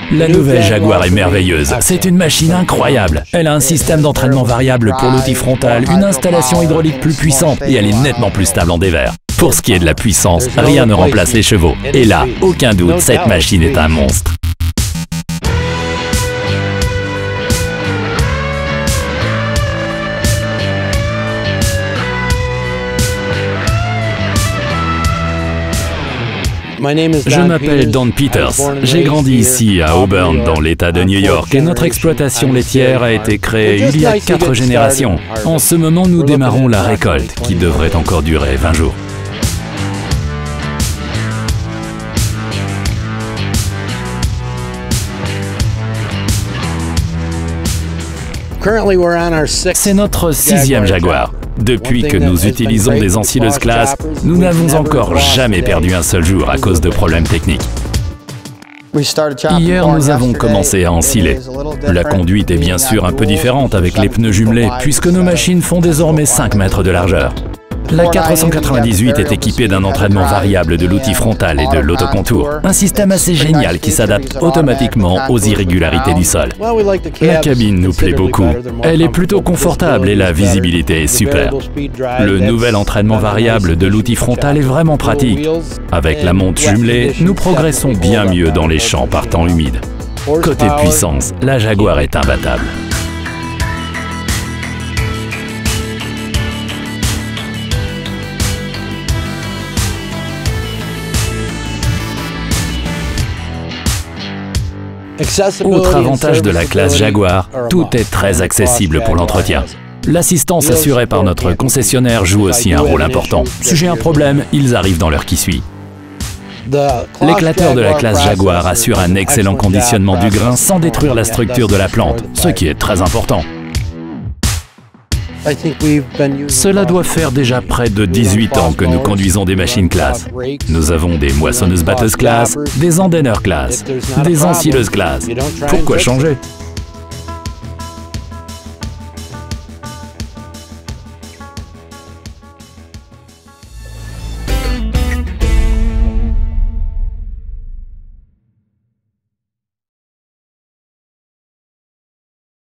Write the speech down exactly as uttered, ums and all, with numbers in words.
La nouvelle Jaguar est merveilleuse, c'est une machine incroyable. Elle a un système d'entraînement variable pour l'outil frontal, une installation hydraulique plus puissante et elle est nettement plus stable en dévers. Pour ce qui est de la puissance, rien ne remplace les chevaux. Et là, aucun doute, cette machine est un monstre. Je m'appelle Don Peters. J'ai grandi ici à Auburn, dans l'État de New York, et notre exploitation laitière a été créée il y a quatre générations. En ce moment, nous démarrons la récolte, qui devrait encore durer vingt jours. C'est notre sixième Jaguar. Depuis que nous utilisons des ensileuses Claas, nous n'avons encore jamais perdu un seul jour à cause de problèmes techniques. Hier, nous avons commencé à ensiler. La conduite est bien sûr un peu différente avec les pneus jumelés, puisque nos machines font désormais cinq mètres de largeur. La quatre cent quatre-vingt-dix-huit est équipée d'un entraînement variable de l'outil frontal et de l'autocontour. Un système assez génial qui s'adapte automatiquement aux irrégularités du sol. La cabine nous plaît beaucoup. Elle est plutôt confortable et la visibilité est super. Le nouvel entraînement variable de l'outil frontal est vraiment pratique. Avec la monte jumelée, nous progressons bien mieux dans les champs par temps humide. Côté puissance, la Jaguar est imbattable. Autre avantage de la classe Jaguar, tout est très accessible pour l'entretien. L'assistance assurée par notre concessionnaire joue aussi un rôle important. Si j'ai un problème, ils arrivent dans l'heure qui suit. L'éclateur de la classe Jaguar assure un excellent conditionnement du grain sans détruire la structure de la plante, ce qui est très important. Cela doit faire déjà près de dix-huit ans que nous conduisons des machines Claas. Nous avons des moissonneuses-batteuses Claas, des endeineurs Claas, des ensileuses Claas. Pourquoi changer ?